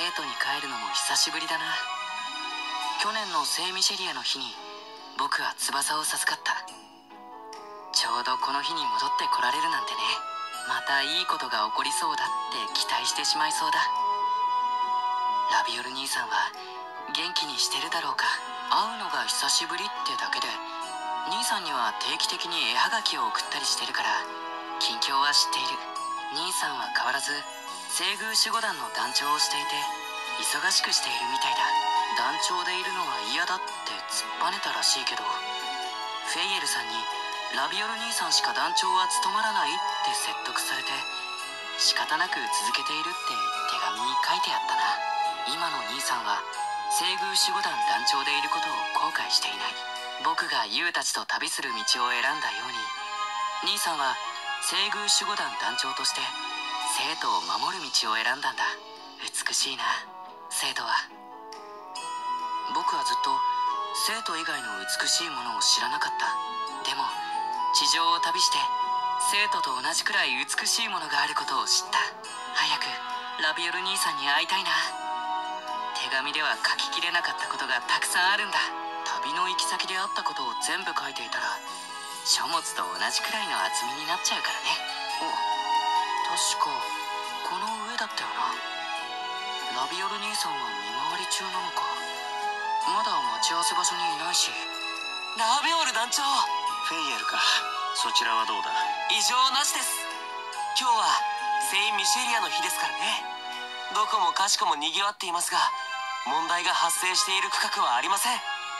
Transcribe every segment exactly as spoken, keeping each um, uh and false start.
徒に帰るのも久しぶりだな。去年の聖ミシェリアの日に僕は翼を授かった。ちょうどこの日に戻ってこられるなんてね。またいいことが起こりそうだって期待してしまいそうだ。ラビオル兄さんは元気にしてるだろうか。会うのが久しぶりってだけで兄さんには定期的に絵はがきを送ったりしてるから近況は知っている。兄さんは変わらず聖宮守護団の団長をしていて忙しくしているみたいだ。団長でいるのは嫌だって突っぱねたらしいけど、フェイエルさんにラビオル兄さんしか団長は務まらないって説得されて仕方なく続けているって手紙に書いてあったな。今の兄さんは聖宮守護団団長でいることを後悔していない。僕がユウたちと旅する道を選んだように兄さんは聖宮守護団団長として生徒を守る道を選んだんだ。美しいな、生徒は。僕はずっと生徒以外の美しいものを知らなかった。でも地上を旅して生徒と同じくらい美しいものがあることを知った。早くラビオル兄さんに会いたいな。手紙では書ききれなかったことがたくさんあるんだ。旅の行き先であったことを全部書いていたら書物と同じくらいの厚みになっちゃうからね。お、確かこの上だったよな。ラビオル兄さんは見回り中なのか。まだ待ち合わせ場所にいないし。ラビオル団長。 フェイエルか。そちらはどうだ。 異常なしです。今日は聖ミシェリアの日ですからね。どこもかしこもにぎわっていますが問題が発生している区画はありません。うん、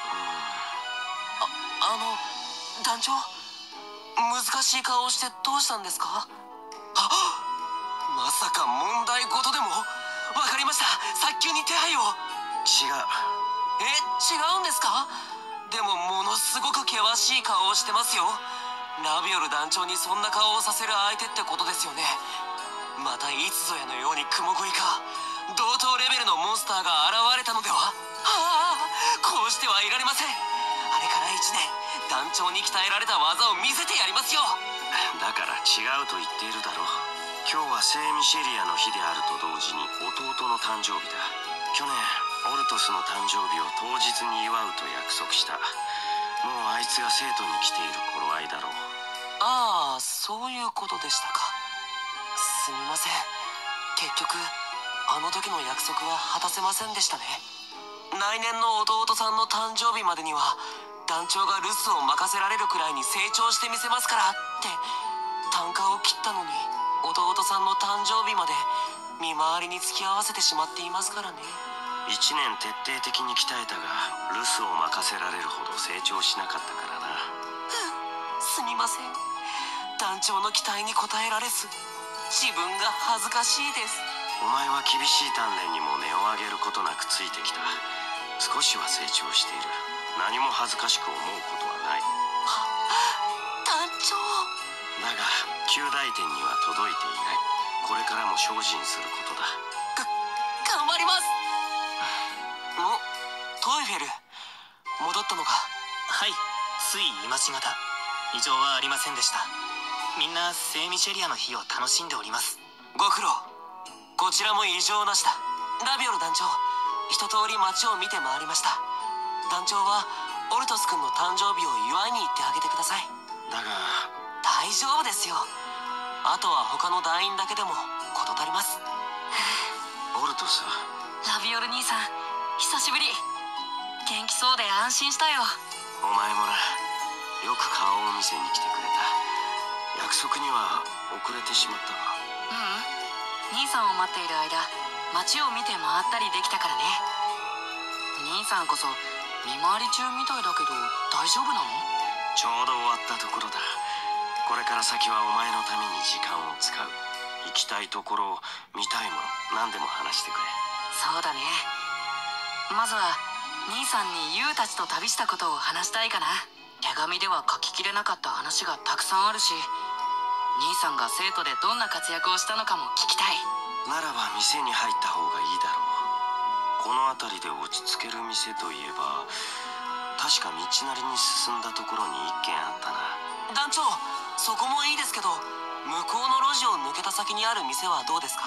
あ、あの団長、難しい顔をしてどうしたんですか。あ、まさか問題事でも。わかりました、早急に手配を。 違う。 え、違うんですか。でもものすごく険しい顔をしてますよ。ラビオル団長にそんな顔をさせる相手ってことですよね。またいつぞやのように雲食いか同等レベルのモンスターが現れたのでは。はあ、こうしてはいられません。あれからいちねん団長に鍛えられた技を見せてやりますよ。 だから違うと言っているだろう。今日は聖ミシェリアの日であると同時に弟の誕生日だ。去年オルトスの誕生日を当日に祝うと約束した。もうあいつが生徒に来ている頃合いだろう。 ああ、そういうことでしたか。すみません、結局あの時の約束は果たせませんでしたね。来年の弟さんの誕生日までには団長が留守を任せられるくらいに成長してみせますからって啖呵を切ったのに、弟さんの誕生日まで見回りに付き合わせてしまっていますからね。 一年徹底的に鍛えたが留守を任せられるほど成長しなかったからな。 すみません、団長の期待に応えられず自分が恥ずかしいです。 お前は厳しい鍛錬にも値を上げることなくついてきた。少しは成長している。何も恥ずかしく思うことはない。 は、団長。 だが及第点には届いていない。これからも精進することだ。 が頑張ります。お、トイフェル戻ったのか。 はい、つい今しがた。異常はありませんでした。みんな聖ミシェリアの日を楽しんでおります。 ご苦労。こちらも異常なしだ。ラビオル団長、一通り街を見て回りました。団長はオルトス君の誕生日を祝いに行ってあげてください。 だが大丈夫ですよ。あとは他の団員だけでも事足ります。 オルトス。 ラビオル兄さん、久しぶり。元気そうで安心したよ。 お前もな。よく顔を見せに来てくれた。約束には遅れてしまったが。 ううん、兄さんを待っている間街を見て回ったりできたからね。兄さんこそ見回り中みたいだけど大丈夫なの。 ちょうど終わったところだ。これから先はお前のために時間を使う。行きたいところ、見たいもの何でも話してくれ。 そうだね。まずは兄さんにユウたちと旅したことを話したいかな。手紙では書ききれなかった話がたくさんあるし、兄さんが生徒でどんな活躍をしたのかも聞きたい。 ならば店に入った方がいいだろう。この辺りで落ち着ける店といえば確か道なりに進んだところに一軒あったな。団長、そこもいいですけど向こうの路地を抜けた先にある店はどうですか。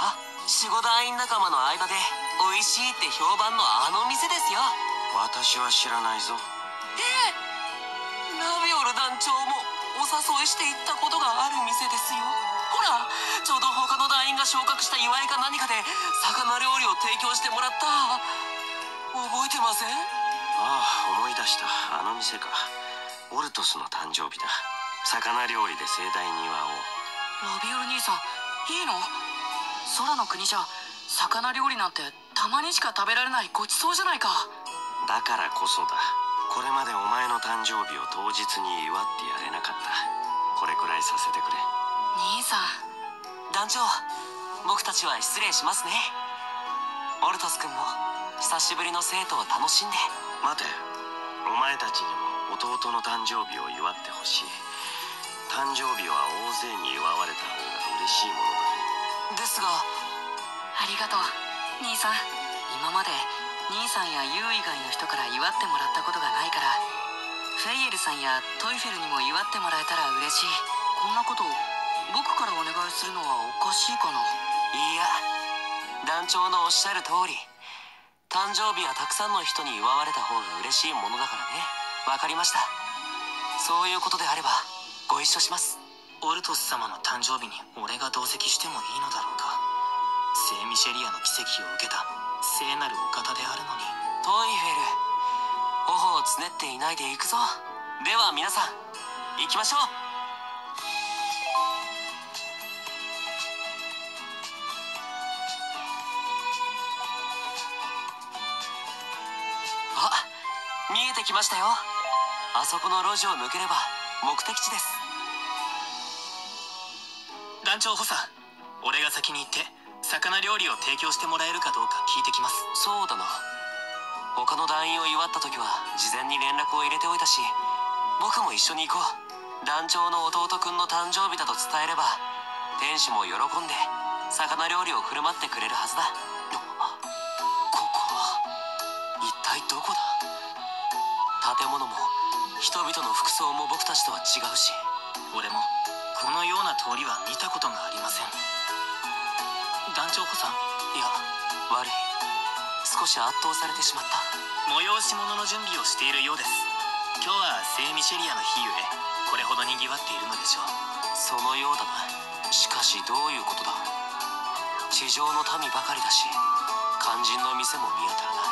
守護団員仲間の間で美味しいって評判のあの店ですよ。 私は知らないぞ。 ええ、ラビオル団長もお誘いして行ったことがある店ですよ。ほら、ちょうど他の団員が昇格した祝いか何かで魚料理を提供してもらった。覚えてません？ ああ、思い出した。あの店か。オルトスの誕生日だ。魚料理で盛大に祝おう。 ラビオル兄さん、いいの？空の国じゃ魚料理なんてたまにしか食べられないごちそうじゃないか。 だからこそだ。これまでお前の誕生日を当日に祝ってやれなかった。これくらいさせてくれ。 兄さん。 団長、僕たちは失礼しますね。オルトス君も久しぶりの生徒を楽しんで。 待て、お前たちにも弟の誕生日を祝ってほしい。誕生日は大勢に祝われた方が嬉しいものだ。 ですが。 ありがとう兄さん。今まで兄さんやユウ以外の人から祝ってもらったことがないから、フェイエルさんやトイフェルにも祝ってもらえたら嬉しい。こんなこと僕からお願いするのはおかしいかな。 いや、団長のおっしゃる通り、誕生日はたくさんの人に祝われた方が嬉しいものだからね。わかりました。そういうことであればご一緒します。 オルトス様の誕生日に俺が同席してもいいのだろうか。聖ミシェリアの奇跡を受けた聖なるお方であるのに。 トイフェル、頬をつねっていないで行くぞ。では皆さん行きましょう。あ、見えてきましたよ。あそこの路地を抜ければ目的地です。 団長補佐、俺が先に行って魚料理を提供してもらえるかどうか聞いてきます。 そうだな。他の団員を祝った時は事前に連絡を入れておいたし、僕も一緒に行こう。団長の弟くんの誕生日だと伝えれば天使も喜んで魚料理を振る舞ってくれるはずだ。ここは一体どこだ？建物も人々の服装も僕たちとは違うし。 俺もこのような通りは見たことがありません。団長補佐。 いや、悪い。少し圧倒されてしまった。 催し物の準備をしているようです。今日は聖ミシェリアの日ゆえこれほどにぎわっているのでしょう。 そのようだな。しかしどういうことだ？地上の民ばかりだし、肝心の店も見当たらない。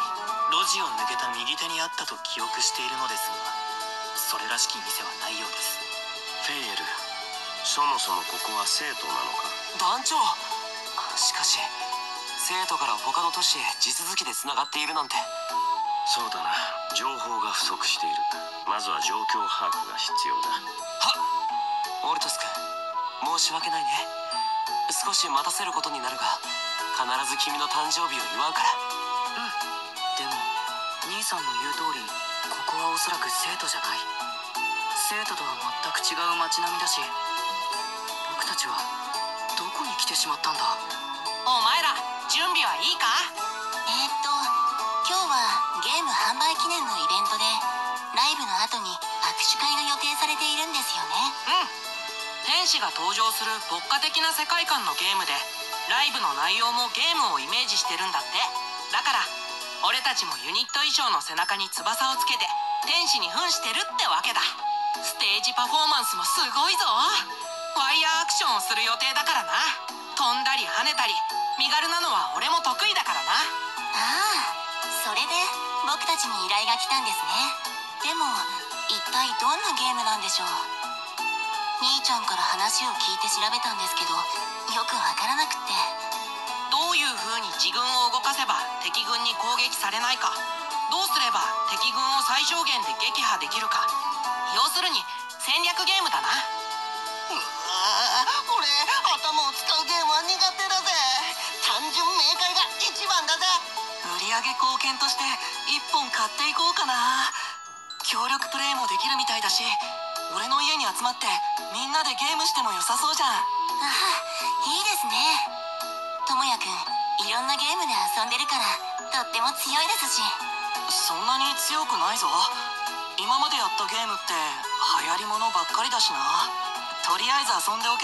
路地を抜けた右手にあったと記憶しているのですが、それらしき店はないようです。 フェイエル、そもそもここは聖都なのか？ 団長、しかし生徒から他の都市へ地続きでつながっているなんて。 そうだな、情報が不足している。まずは状況把握が必要だ。 はっ、オルトス君、申し訳ないね。少し待たせることになるが必ず君の誕生日を祝うから。 うん。でも兄さんの言う通り、ここはおそらく生徒じゃない。生徒とは全く違う街並みだし、僕たちはどこに来てしまったんだ。 お前ら準備はいいか？ えーっと今日はゲーム販売記念のイベントでライブの後に握手会が予定されているんですよね。 うん。天使が登場する牧歌的な世界観のゲームで、ライブの内容もゲームをイメージしてるんだって。だから俺たちもユニット衣装の背中に翼をつけて天使に扮してるってわけだ。ステージパフォーマンスもすごいぞ。ワイヤーアクションをする予定だからな。飛んだり跳ねたり身軽なのは俺も得意だからな。 ああ、それで僕たちに依頼が来たんですね。でも一体どんなゲームなんでしょう？兄ちゃんから話を聞いて調べたんですけどよくわからなくって。 どういう風に自軍を動かせば敵軍に攻撃されないか、どうすれば敵軍を最小限で撃破できるか、要するに戦略ゲームだな。 うわ、俺頭を使うゲームは苦手だぜ。単純明快が一番だぜ。 売上貢献として一本買っていこうかな。協力プレイもできるみたいだし、俺の家に集まってみんなでゲームしても良さそうじゃん。 ああ、いいですね。ともやくんいろんなゲームで遊んでるからとっても強いですし。 そんなに強くないぞ。今までやったゲームって流行りものばっかりだしな。とりあえず遊んでおけば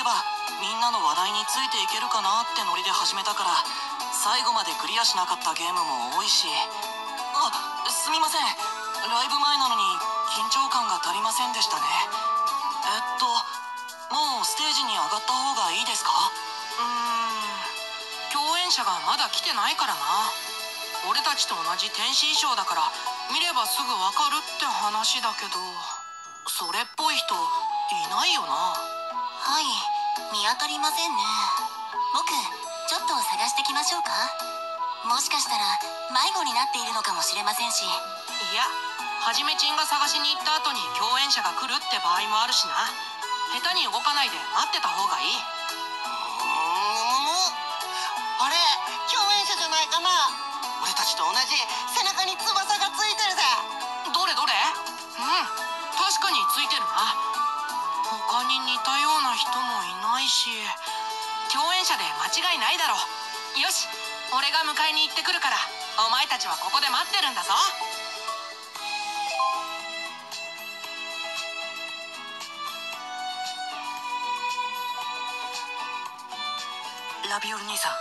みんなの話題についていけるかなってノリで始めたから、最後までクリアしなかったゲームも多いし。あ、すみません、ライブ前なのに緊張感が足りませんでしたね。えっともうステージに上がった方がいいですか？ うーん共演者がまだ来てないからな。俺たちと同じ天使衣装だから見ればすぐわかるって話だけど、それっぽい人いないよな。 はい、見当たりませんね。僕ちょっと探してきましょうか。もしかしたら迷子になっているのかもしれませんし。 いや、はじめちんが探しに行った後に共演者が来るって場合もあるしな。下手に動かないで待ってた方がいい。 あれ、共演者じゃないかな。俺たちと同じ背中に翼がついてるぜ。 どれどれ？うん、確かについてるな。他に似たような人もいないし、共演者で間違いないだろう。よし、俺が迎えに行ってくるから、お前たちはここで待ってるんだぞ。 ラビオル兄さん。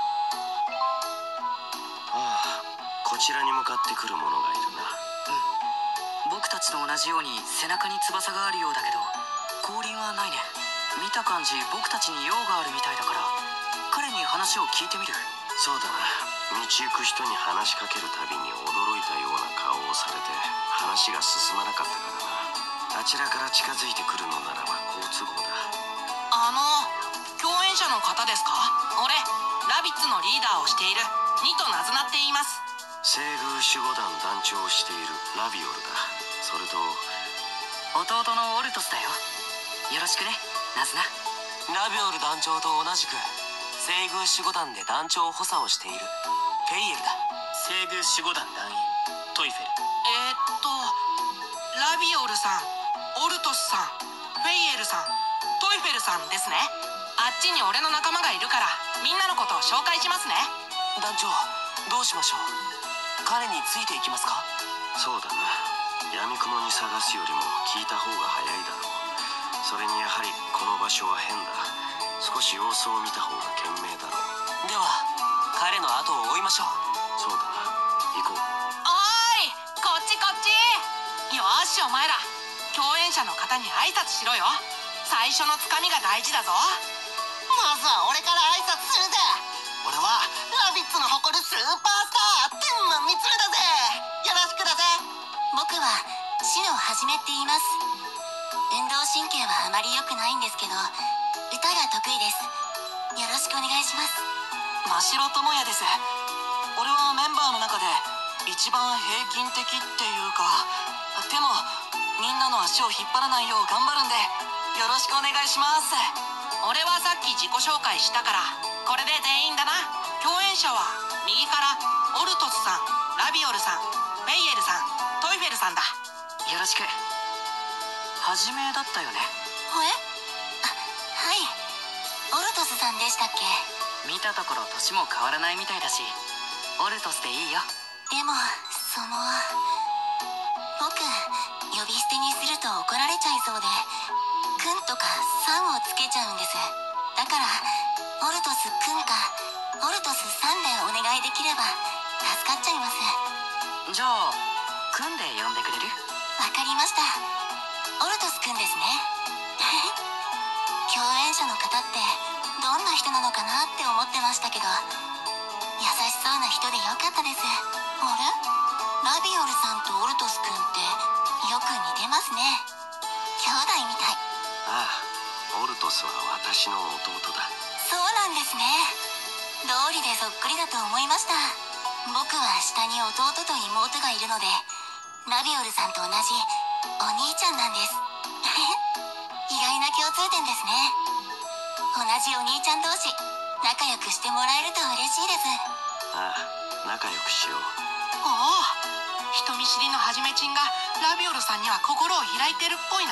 ああ、こちらに向かってくる者がいるな。 うん、僕たちと同じように背中に翼があるようだけど後輪はないね。見た感じ僕たちに用があるみたいだから彼に話を聞いてみる。 そうだな。道行く人に話しかけるたびに驚いたような顔をされて話が進まなかったからな。あちらから近づいてくるのならば好都合だ。 あの共演者の方ですか？俺ラビッツのリーダーをしているニトナズナって言います。 西宮守護団団長をしているラビオルだ。それと弟のオルトスだよ。よろしくね、ナズナ。 ラビオル団長と同じく西宮守護団で団長補佐をしているフェイエルだ。 西宮守護団団員トイフェル。 えー、っとラビオルさん、オルトスさん、フェイエルさん、トイフェルさんですね。あっちに俺の仲間がいるからみんなのことを紹介しますね。 団長、どうしましょう。彼についていきますか？ そうだな。闇雲に探すよりも聞いた方が早いだろう。それにやはりこの場所は変だ。少し様子を見た方が賢明だろう。 では彼の後を追いましょう。 そうだな、行こう。 おーい、こっちこっち。よーし、お前ら共演者の方に挨拶しろよ。最初のつかみが大事だぞ。 まずは俺から挨拶するぜ。俺はラビッツの誇るスーパースター天満みつるだぜ。よろしくだぜ。 僕は篠はじめって言います。運動神経はあまり良くないんですけど歌が得意です。よろしくお願いします。 真城智也です。俺はメンバーの中で一番平均的っていうか、でもみんなの足を引っ張らないよう頑張るんでよろしくお願いします。 俺はさっき自己紹介したからこれで全員だな。共演者は右からオルトスさん、ラビオルさん、フェイエルさん、トイフェルさんだ。 よろしく。はじめだったよね。 え？あ、はい。オルトスさんでしたっけ？ 見たところ年も変わらないみたいだしオルトスでいいよ。 でもその僕呼び捨てにすると怒られちゃいそうでくんとかさんをつけちゃうんです。だからオルトスくんかオルトスさんでお願いできれば助かっちゃいます。 じゃあ組んで呼んでくれる？ わかりました。オルトスくんですね。共演者の方ってどんな人なのかなって思ってましたけど優しそうな人でよかったです。あれ？ラビオルさんとオルトスくんってよく似てますね。兄弟みたい。 ああ、オルトスは私の弟だ。 そうなんですね。道理でそっくりだと思いました。僕は下に弟と妹がいるのでラビオルさんと同じお兄ちゃんなんです。意外な共通点ですね。同じお兄ちゃん同士仲良くしてもらえると嬉しいです。 ああ、仲良くしよう。 おお、人見知りのはじめちんがラビオルさんには心を開いてるっぽいな。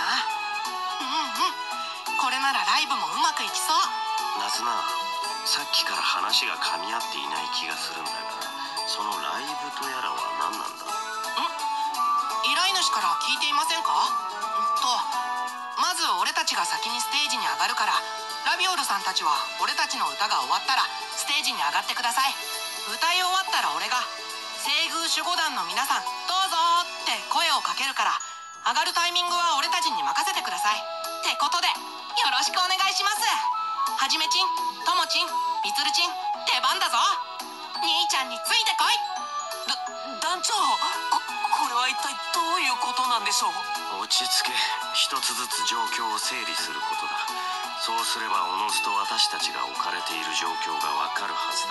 うんうん、これならライブもうまくいきそう。 ナズナ、さっきから話が噛み合っていない気がするんだが、そのライブとやらは何なんだ？ 依頼主から聞いていませんか？とまず俺たちが先にステージに上がるからラビオルさんたちは俺たちの歌が終わったらステージに上がってください。歌い終わったら俺が西宮守護団の皆さんどうぞって声をかけるから、上がるタイミングは俺たちに任せてください。ってことでよろしくお願いします。はじめちん、ともちん、みつるちん、出番だぞ。兄ちゃんについてこい。 だ団長、ここれは一体どういうことなんでしょう。 落ち着け。一つずつ状況を整理することだ。そうすればおのずと私たちが置かれている状況がわかるはずだ。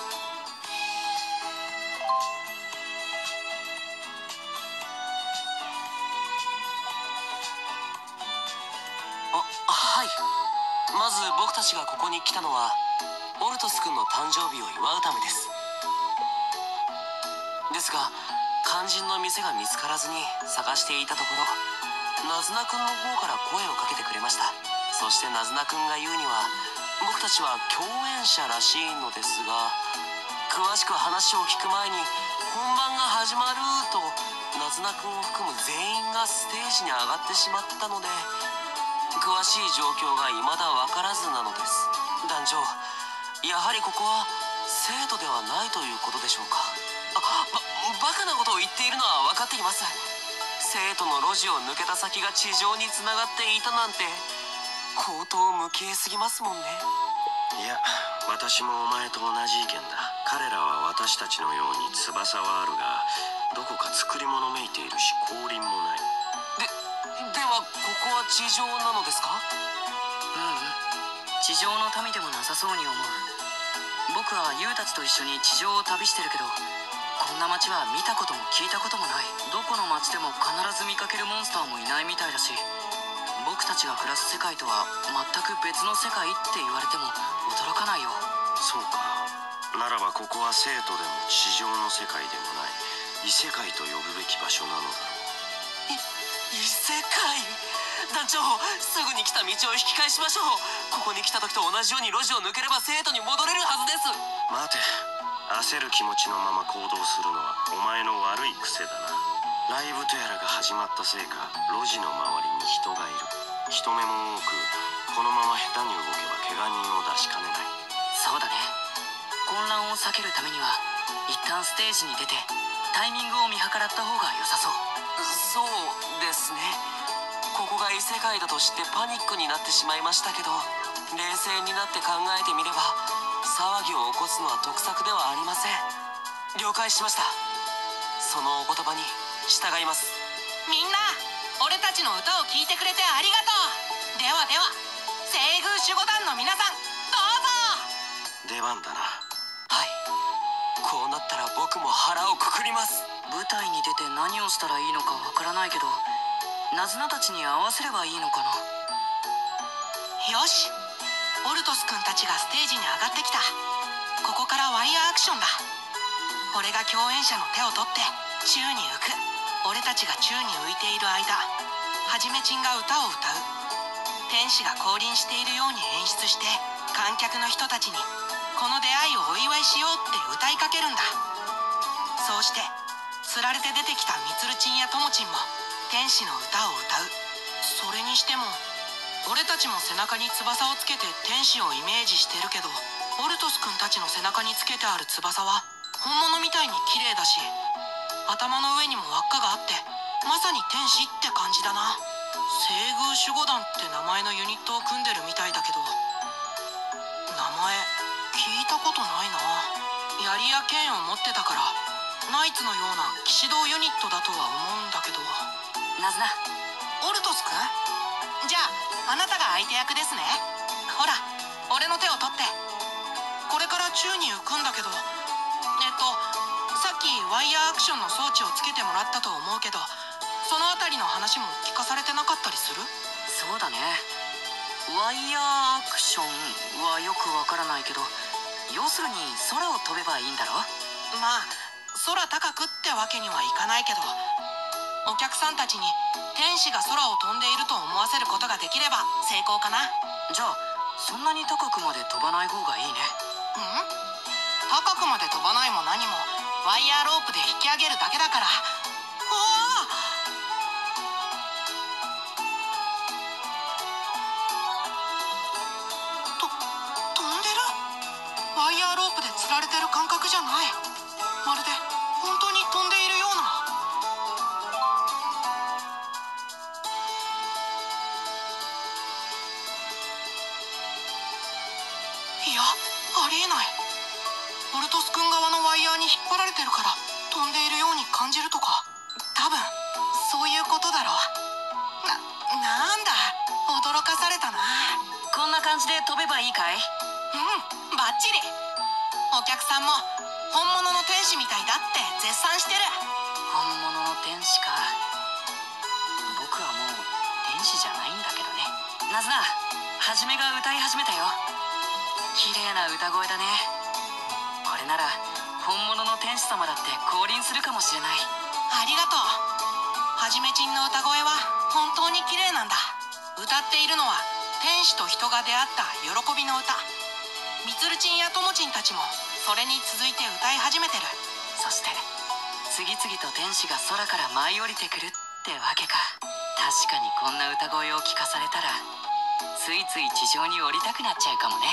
あ、はい。まず僕たちがここに来たのはオルトス君の誕生日を祝うためです。ですが肝心の店が見つからずに探していたところ、ナズナ君の方から声をかけてくれました。そしてナズナ君が言うには僕たちは共演者らしいのですが、詳しく話を聞く前に本番が始まるとナズナ君を含む全員がステージに上がってしまったので、詳しい状況が未だ分からずなのです。団長、やはりここは生徒ではないということでしょうか。あ、ば、バカなことを言っているのは分かっています。生徒の路地を抜けた先が地上につながっていたなんて荒唐無稽すぎますもんね。 いや、私もお前と同じ意見だ。彼らは私たちのように翼はあるが、どこか作り物めいているし降臨もない。 で、ではここは地上なのですか？ ううん、地上の民でもなさそうに思う。僕はユウたちと一緒に地上を旅してるけど、こんな街は見たことも聞いたこともない。どこの街でも必ず見かけるモンスターもいないみたいだし、僕たちが暮らす世界とは全く別の世界って言われても驚かないよ。 そうか。ならばここは生徒でも地上の世界でもない異世界と呼ぶべき場所なのだろう。 異世界。団長、すぐに来た道を引き返しましょう。ここに来た時と同じように路地を抜ければ生徒に戻れるはずです。 待て。焦る気持ちのまま行動するのはお前の悪い癖だな。ライブとやらが始まったせいか、路地の周りに人がいる。人目も多く、このまま下手に動けば怪我人を出しかねない。 そうだね。混乱を避けるためには一旦ステージに出てタイミングを見計らった方が良さそう。 そうですね。ここが異世界だと知ってパニックになってしまいましたけど、冷静になって考えてみれば騒ぎを起こすのは得策ではありません。了解しました。そのお言葉に従います。 みんな、俺たちの歌を聴いてくれてありがとう。ではでは、西宮守護団の皆さんどうぞ。 出番だな。 はい、こうなったら僕も腹をくくります。 舞台に出て何をしたらいいのかわからないけど、ナズナたちに合わせればいいのかな。 よし、オルトス君たちがステージに上がってきた。ここからワイヤーアクションだ。俺が共演者の手を取って宙に浮く。俺たちが宙に浮いている間、はじめちんが歌を歌う。天使が降臨しているように演出して、観客の人たちにこの出会いをお祝いしようって歌いかけるんだ。そうしてつられて出てきたみつるちんやともちんも天使の歌を歌う。それにしても俺たちも背中に翼をつけて天使をイメージしてるけど、オルトス君たちの背中につけてある翼は本物みたいに綺麗だし、頭の上にも輪っかがあってまさに天使って感じだな。西宮守護団って名前のユニットを組んでるみたいだけど、名前聞いたことないな。槍や剣を持ってたからナイツのような騎士道ユニットだとは思うんだけど。 ナズナ、 オルトス君、じゃああなたが相手役ですね。ほら、俺の手を取って。これから宙に浮くんだけど、えっとさっきワイヤーアクションの装置をつけてもらったと思うけど、そのあたりの話も聞かされてなかったりする？ そうだね。ワイヤーアクションはよくわからないけど、要するに空を飛べばいいんだろ。 まあ空高くってわけにはいかないけど、お客さんたちに天使が空を飛んでいると思わせることができれば成功かな。 じゃあそんなに高くまで飛ばない方がいいね。 うん？高くまで飛ばないも何もワイヤーロープで引き上げるだけだから。おお！ られてる感覚じゃない。まるで本当に飛んでいるような。いや、ありえない。オルトス君側のワイヤーに引っ張られてるから飛んでいるように感じるとか、多分そういうことだろう。な、なんだ、驚かされたな。 こんな感じで飛べばいいかい？ うん、バッチリ。お客さんも本物の天使みたいだって絶賛してる。 本物の天使か。僕はもう天使じゃないんだけどね。ナズナ、はじめが歌い始めたよ。綺麗な歌声だね。これなら本物の天使様だって降臨するかもしれない。 ありがとう。はじめちんの歌声は本当に綺麗なんだ。歌っているのは天使と人が出会った喜びの歌。みつるちんやともちんたちもそれに続いて歌い始めてる。 そして次々と天使が空から舞い降りてくるってわけか。確かにこんな歌声を聞かされたらついつい地上に降りたくなっちゃうかもね。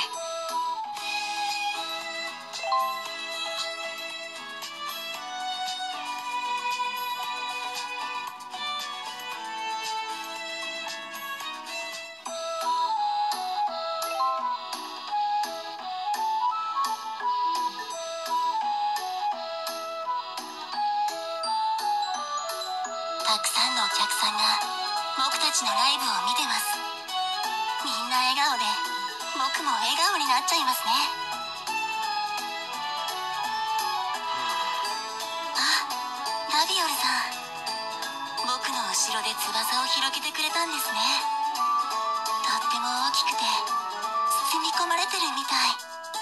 たくさんのお客さんが僕たちのライブを見てます。みんな笑顔で僕も笑顔になっちゃいますね。あ、ラビオルさん、僕の後ろで翼を広げてくれたんですね。とっても大きくて包み込まれてるみたい。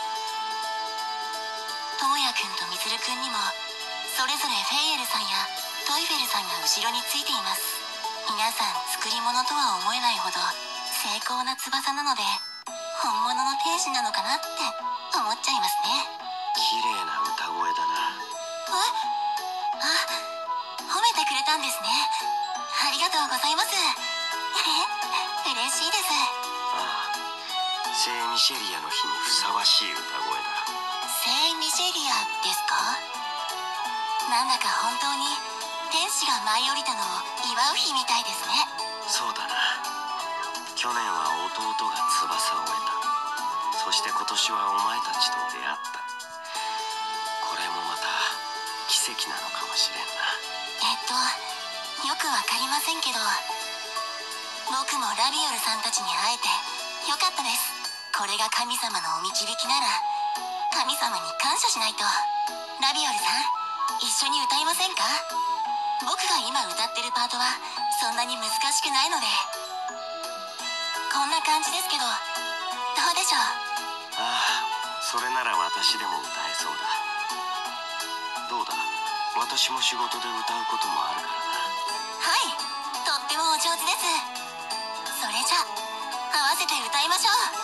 ともやくんとみつるくんにもそれぞれフェイエルさんやトイフェルさんが後ろについています。皆さん作り物とは思えないほど精巧な翼なので本物の天使なのかなって思っちゃいますね。 綺麗な歌声だな。 え？あ、褒めてくれたんですね。ありがとうございます。嬉しいです。 ああ、聖ミシェリアの日にふさわしい歌声だ。 聖ミシェリアですか？なんだか本当に天使が舞い降りたのを祝う日みたいですね。 そうだな。去年は弟が翼を得た。そして今年はお前たちと出会った。これもまた奇跡なのかもしれんな。 えっとよくわかりませんけど、僕もラビオルさんたちに会えてよかったです。これが神様のお導きなら神様に感謝しないと。ラビオルさん、一緒に歌いませんか？僕が今歌ってるパートはそんなに難しくないので。こんな感じですけどどうでしょう？ ああ、それなら私でも歌えそうだ。どうだ、私も仕事で歌うこともあるからな。 はい、とってもお上手です。それじゃあ合わせて歌いましょう。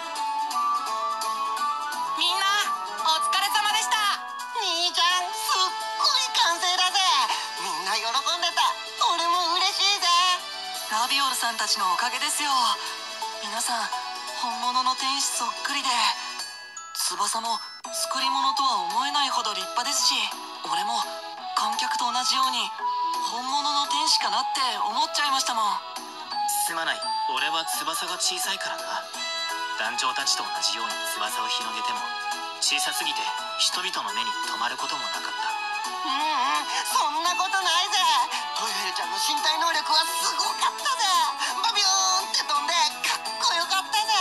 みんなお疲れ様でした。 兄ちゃん、すっごい完成だぜ。みんな喜んでた。俺も嬉しいぜ。 ラビオルさんたちのおかげですよ。皆さん本物の天使そっくりで、翼も作り物とは思えないほど立派ですし、俺も観客と同じように本物の天使かなって思っちゃいましたもん。 すまない、俺は翼が小さいからな。団長たちと同じように翼を広げても小さすぎて人々の目に留まることもなかった。 うんうん、そんなことないぜ。トイフェルちゃんの身体能力はすごかったぜ。バビューンって飛んでかっこよかったぜ。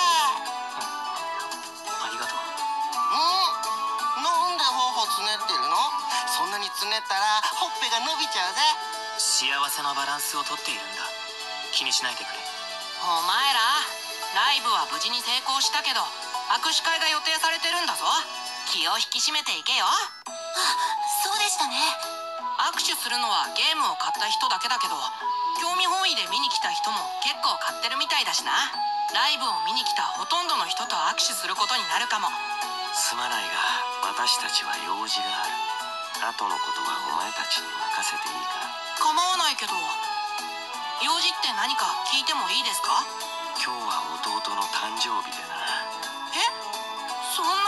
ありがとう。 うん、なんで頬つねってるの？そんなにつねったらほっぺが伸びちゃうぜ。 幸せのバランスをとっているんだ。気にしないでくれ。 お前らライブは無事に成功したけど握手会が予定されてるんだぞ。気を引き締めていけよ。 そうでしたね。 握手するのはゲームを買った人だけだけど興味本位で見に来た人も結構買ってるみたいだしな。ライブを見に来たほとんどの人と握手することになるかも。 すまないが私たちは用事がある。後のことはお前たちに任せていいか？ 構わないけど用事って何か聞いてもいいですか？ 今日は弟の誕生日でな。 え、そんな大事な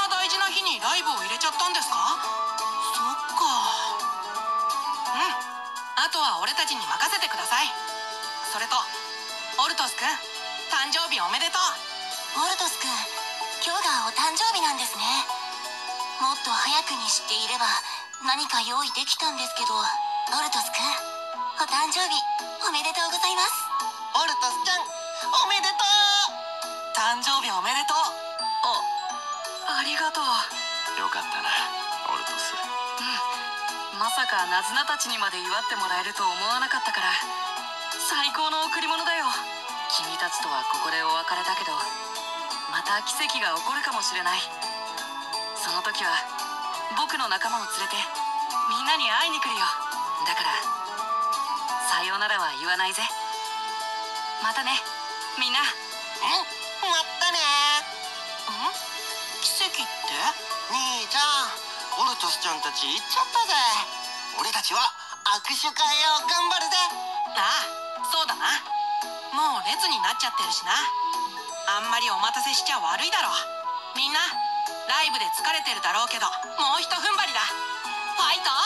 の日にライブを入れちゃったんですか？そっか。うん、あとは俺たちに任せてください。それとオルトスくん、誕生日おめでとう。 オルトス君、今日がお誕生日なんですね。もっと早くに知っていれば何か用意できたんですけど。オルトス君、お誕生日おめでとうございます。 オルトスちゃんおめでとう。 誕生日おめでとう。 ありがとう。 よかったなオルトス。 うん、まさかナズナたちにまで祝ってもらえると思わなかったから最高の贈り物だよ。君たちとはここでお別れだけど、また奇跡が起こるかもしれない。その時は僕の仲間を連れてみんなに会いに来るよ。だからさようならは言わないぜ。またねみんな。 うん、まったね。 ん？奇跡って？ 兄ちゃん、オルトスちゃんたち行っちゃったぜ。俺たちは握手会を頑張るぜ。 ああ、そうだな。もう列になっちゃってるしな。あんまりお待たせしちゃ悪いだろ。みんなライブで疲れてるだろうけど、もうひと踏ん張りだ。ファイト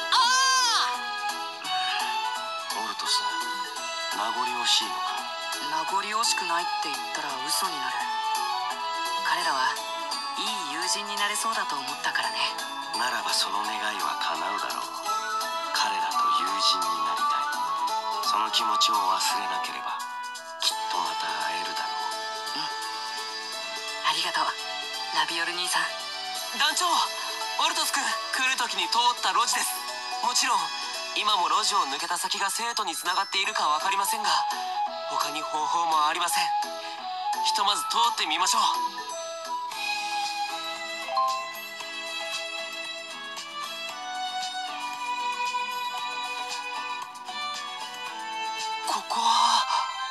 オオルトス、名残惜しいのか？ 名残惜しくないって言ったら嘘になる。彼らはいい友人になれそうだと思ったからね。 ならばその願いは叶うだろう。彼らと友人になりたい。その気持ちを忘れなければきっとまた会えるだろう。 うん、ありがとうラビオル兄さん。 団長、オルトス君、来る時に通った路地です。もちろん今も路地を抜けた先が生徒につながっているか分かりませんが、他に方法もありません。ひとまず通ってみましょう。ここは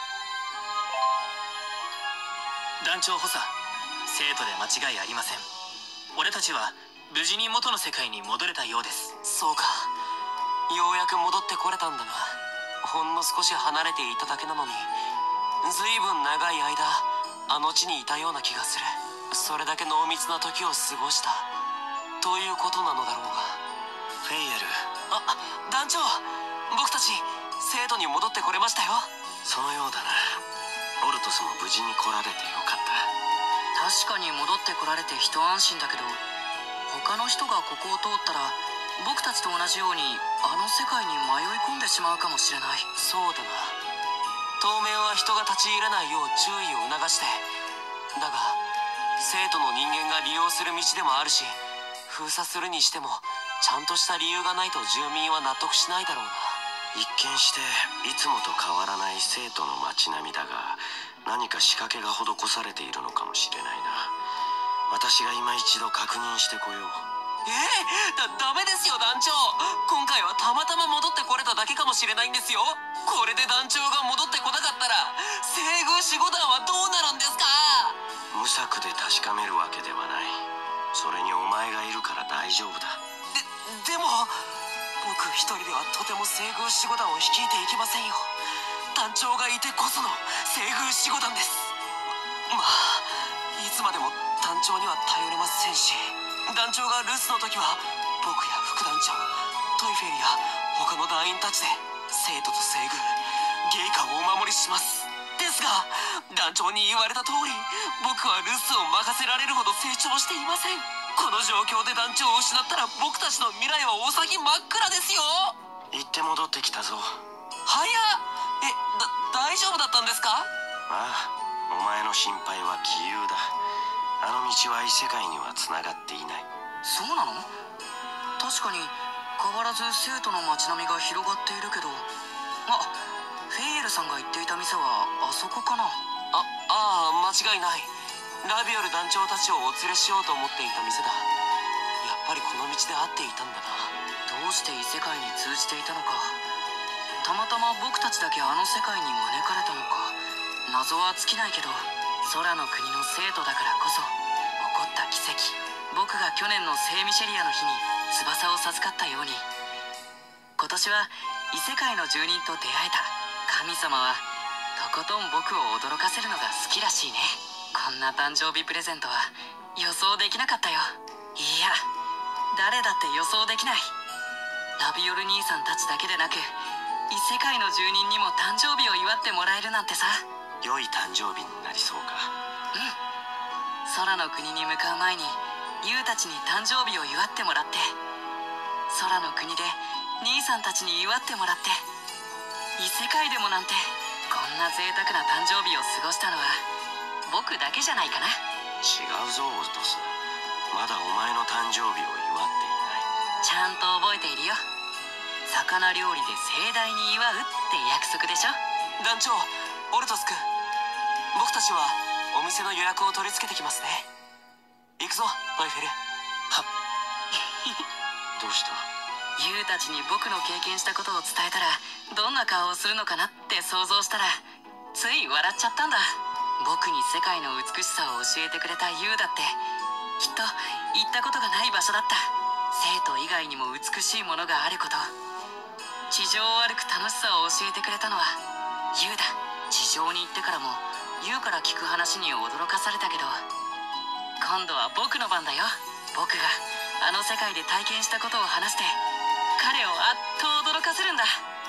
団長補佐、生徒で間違いありません。俺たちは無事に元の世界に戻れたようです。 そうか、ようやく戻ってこれたんだな。ほんの少し離れていただけなのに、ずいぶん長い間あの地にいたような気がする。それだけ濃密な時を過ごしたということなのだろうが。 フェイエル。 あ、団長、僕たち生徒に戻ってこれましたよ。 そのようだな。オルトスも無事に来られてよかった。 確かに戻ってこられて一安心だけど、他の人がここを通ったら僕たちと同じようにあの世界に迷い込んでしまうかもしれない。 そうだな。当面は人が立ち入らないよう注意を促して。だが生徒の人間が利用する道でもあるし、封鎖するにしてもちゃんとした理由がないと住民は納得しないだろうな。 一見していつもと変わらない生徒の街並みだが、何か仕掛けが施されているのかもしれないな。私が今一度確認してこよう。 ええ、だ、ダメですよ団長。今回はたまたま戻ってこれただけかもしれないんですよ。これで団長が戻ってこなかったら西宮守護団はどうなるんですか？ 無策で確かめるわけではない。それにお前がいるから大丈夫だ。 で、でも僕一人ではとても西宮守護団を率いていけませんよ。団長がいてこその西宮守護団です。まあいつまでも団長には頼れませんし、団長が留守の時は僕や副団長、トイフェルや他の団員たちで生徒と西宮ゲイカをお守りします。ですが団長に言われた通り、僕は留守を任せられるほど成長していません。この状況で団長を失ったら僕たちの未来はお先真っ暗ですよ。 行って戻ってきたぞ。 早っ。え、だ、大丈夫だったんですか？ ああ、お前の心配は杞憂だ。あの道は異世界にはつながっていない。 そうなの？確かに変わらず生徒の街並みが広がっているけど、あ、フェイエルさんが言っていた店はあそこかな。 あ、ああ、間違いない。ラビオル団長たちをお連れしようと思っていた店だ。やっぱりこの道で会っていたんだな。 どうして異世界に通じていたのか、たまたま僕たちだけあの世界に招かれたのか、謎は尽きないけど、空の国の生徒だからこそ起こった奇跡。僕が去年の聖ミシェリアの日に翼を授かったように、今年は異世界の住人と出会えた。神様はとことん僕を驚かせるのが好きらしいね。こんな誕生日プレゼントは予想できなかったよ。 いや、誰だって予想できない。ラビオル兄さんたちだけでなく異世界の住人にも誕生日を祝ってもらえるなんてさ。 良い誕生日になりそうか。 うん。空の国に向かう前にユウたちに誕生日を祝ってもらって、空の国で兄さんたちに祝ってもらって、異世界でもなんてこんな贅沢な誕生日を過ごしたのは僕だけじゃないかな。 違うぞオルトス、まだお前の誕生日を祝っていない。 ちゃんと覚えているよ。魚料理で盛大に祝うって約束でしょ。 団長、オルトス君、僕たちはお店の予約を取り付けてきますね。行くぞトイフェル。はっどうした？ ユウたちに僕の経験したことを伝えたらどんな顔をするのかなって想像したらつい笑っちゃったんだ。僕に世界の美しさを教えてくれたユウだってきっと行ったことがない場所だった。生徒以外にも美しいものがあること、地上を歩く楽しさを教えてくれたのはユウだ。地上に行ってからもユウから聞く話に驚かされたけど、今度は僕の番だよ。僕があの世界で体験したことを話して彼をあっと驚かせるんだ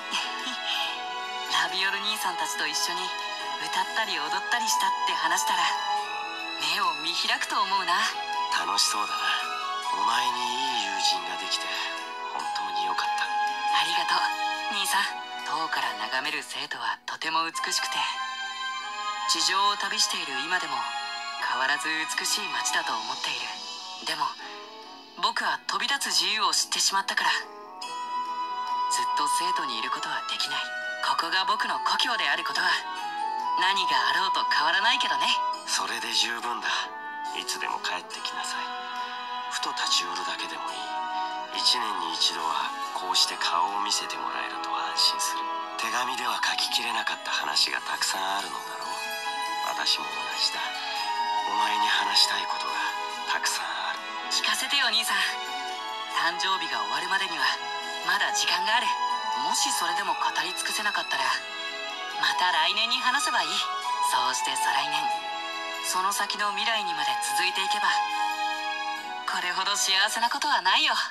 ラビオル兄さんたちと一緒に歌ったり踊ったりしたって話したら目を見開くと思うな。 楽しそうだな。お前にいい友人ができて本当によかった。 ありがとう兄さん。塔から眺める生徒はとても美しくて、地上を旅している今でも変わらず美しい街だと思っている。でも僕は飛び立つ自由を知ってしまったからずっと生徒にいることはできない。ここが僕の故郷であることは何があろうと変わらないけどね。 それで十分だ。いつでも帰ってきなさい。ふと立ち寄るだけでもいい。一年に一度はこうして顔を見せてもらえると安心する。手紙では書ききれなかった話がたくさんあるのだろう。私も同じだ。お前に話したいことがたくさんある。 聞かせてよ兄さん。誕生日が終わるまでにはまだ時間がある。もしそれでも語り尽くせなかったらまた来年に話せばいい。そうして再来年、その先の未来にまで続いていけばこれほど幸せなことはないよ。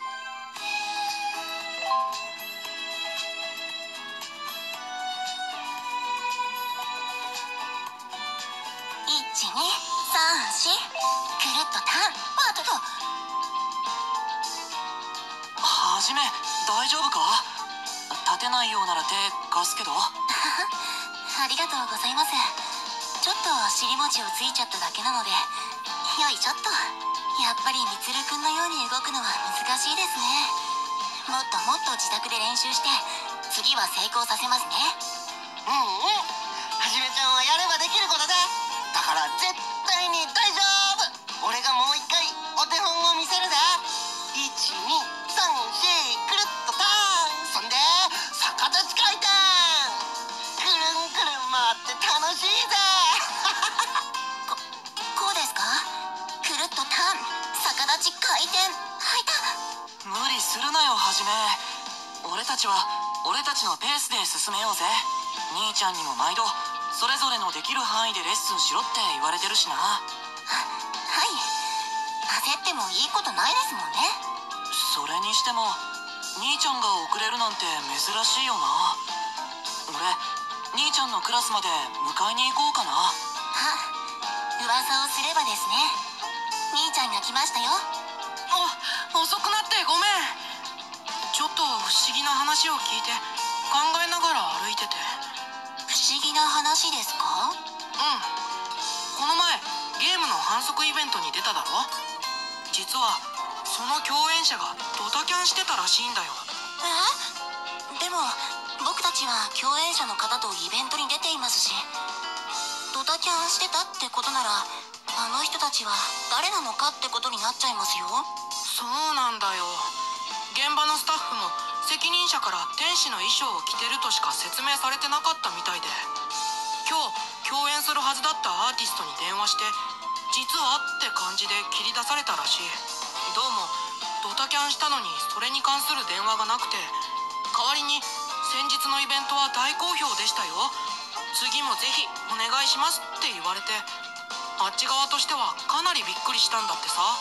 いちにさんしくるっとターン。あっととはじめ大丈夫か？立てないようなら手貸すけど。 ありがとうございます。ちょっと尻餅をついちゃっただけなので。よいしょっと。やっぱりみつるくんのように動くのは難しいですね。もっともっと自宅で練習して次は成功させますね。 うんうん、はじめちゃんはやればできることだ。だから絶対に大丈夫。俺がもう一回お手本を見せるぜ。いちにさんしくるっとターン。そんで逆立ち回転。くるんくるん回って楽しいぜここうですか？くるっとターン、逆立ち回転。はいた。 無理するなよはじめ。俺たちは俺たちのペースで進めようぜ。兄ちゃんにも毎度それぞれのできる範囲でレッスンしろって言われてるしな。 ははい焦ってもいいことないですもんね。 それにしても兄ちゃんが遅れるなんて珍しいよな。俺兄ちゃんのクラスまで迎えに行こうかな。 あ、噂をすればですね。兄ちゃんが来ましたよ。 お遅くなってごめん。ちょっと不思議な話を聞いて考えながら歩いてて。 不思議な話ですか？ うん、この前ゲームの反則イベントに出ただろ。実はその共演者がドタキャンしてたらしいんだよ。 え？でも僕たちは共演者の方とイベントに出ていますし、ドタキャンしてたってことならあの人たちは誰なのかってことになっちゃいますよ。 そうなんだよ。現場のスタッフも責任者から天使の衣装を着てるとしか説明されてなかったみたいで、今日共演するはずだったアーティストに電話して実はって感じで切り出されたらしい。どうもドタキャンしたのにそれに関する電話がなくて、代わりに先日のイベントは大好評でしたよ、次もぜひお願いしますって言われて、あっち側としてはかなりびっくりしたんだってさ。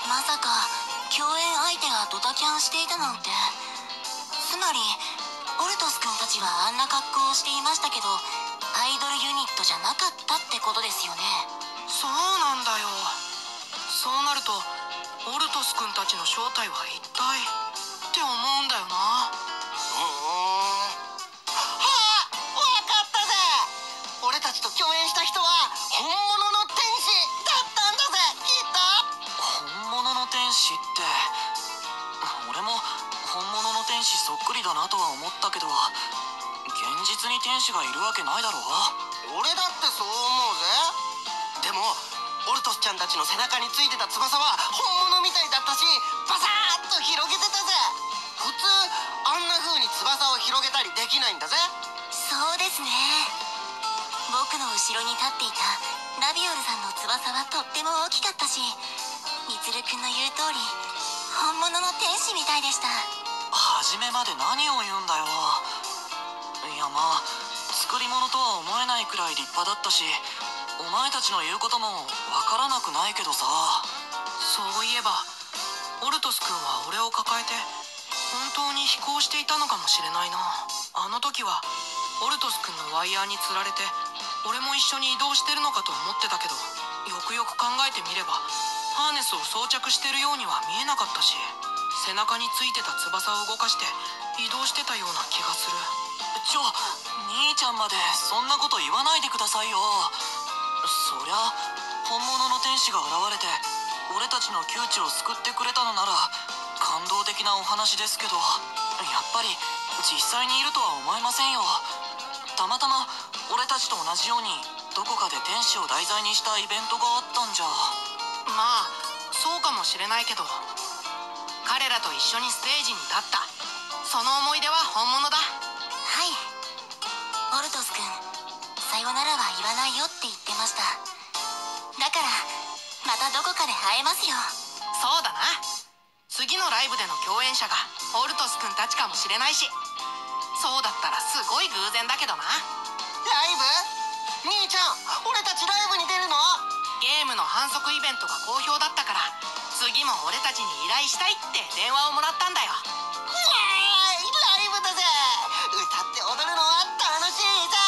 まさか共演相手がドタキャンしていたなんて。つまりオルトス君たちはあんな格好をしていましたけど、アイドルユニットじゃなかったってことですよね。 そうなんだよ。そうなるとオルトス君たちの正体は一体って思うんだよな。 うーん、はあ、わかったぜ。俺たちと共演した人は本物の天使だったんだぜ、きっと。 本物の天使って、俺も本物の天使そっくりだなとは思ったけど、現実に天使がいるわけないだろう。 俺だってそう思うぜ。でもオルトスちゃんたちの背中についてた翼は本物みたいだったし、バサーッと広げてたぜ。普通あんな風に翼を広げたりできないんだぜ。 そうですね。僕の後ろに立っていたラビオルさんの翼はとっても大きかったし、ミツル君の言う通り本物の天使みたいでした。 初めまで何を言うんだよ。いや、まあ作り物とは思えないくらい立派だったし、お前たちの言うこともわからなくないけどさ。 そういえばオルトス君は俺を抱えて本当に飛行していたのかもしれないな。あの時はオルトス君のワイヤーにつられて俺も一緒に移動してるのかと思ってたけど、よくよく考えてみればハーネスを装着してるようには見えなかったし、背中についてた翼を動かして移動してたような気がする。 ちょ、兄ちゃんまでそんなこと言わないでくださいよ。そりゃ本物の天使が現れて俺たちの窮地を救ってくれたのなら感動的なお話ですけど、やっぱり実際にいるとは思えませんよ。たまたま俺たちと同じようにどこかで天使を題材にしたイベントがあったんじゃ。 まあそうかもしれないけど、彼らと一緒にステージに立ったその思い出は本物だ。 はい、オルトス君、さよならは言わないよって言ってました。だからまたどこかで会えますよ。 そうだな。次のライブでの共演者がオルトス君たちかもしれないし、そうだったらすごい偶然だけどな。 ライブ？兄ちゃん、俺たちライブに出るの？ ゲームの反則イベントが好評だったから、次も俺たちに依頼したいって電話をもらったんだよ。 イエーイ、ライブだぜ。歌って踊るのは楽しいぜ。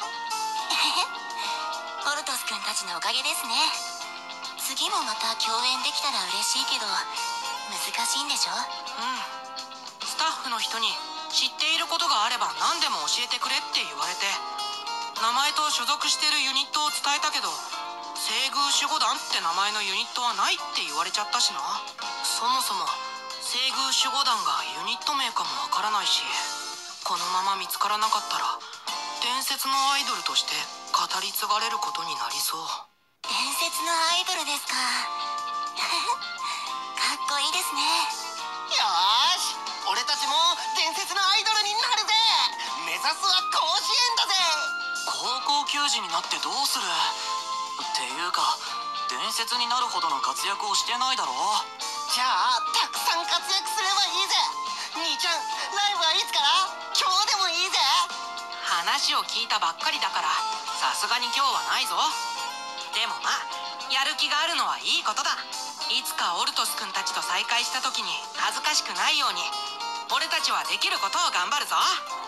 オルトス君たちのおかげですね。次もまた共演できたら嬉しいけど難しいんでしょ。 うん。スタッフの人に知っていることがあれば何でも教えてくれって言われて、名前と所属してるユニットを伝えたけど、西宮守護団って名前のユニットはないって言われちゃったしな。そもそも西宮守護団がユニット名かもわからないし、このまま見つからなかったら伝説のアイドルとして語り継がれることになりそう。 伝説のアイドルですか。かっこいいですね。 よーし、俺たちも伝説のアイドルになるぜ。目指すは甲子園だぜ。 高校球児になってどうするっていうか、伝説になるほどの活躍をしてないだろ。 じゃあたくさん活躍すればいいぜ。兄ちゃん、ライブはいつから？今日でもいいぜ。 話を聞いたばっかりだからさすがに今日はないぞ。でもまあやる気があるのはいいことだ。いつかオルトス君たちと再会した時に恥ずかしくないように俺たちはできることを頑張るぞ。